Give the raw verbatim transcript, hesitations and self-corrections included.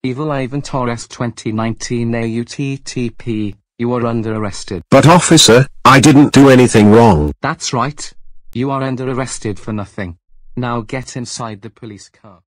Evil Ivan Torres twenty nineteen A U T T P, you are under arrested. But officer, I didn't do anything wrong. That's right. You are under arrested for nothing. Now get inside the police car.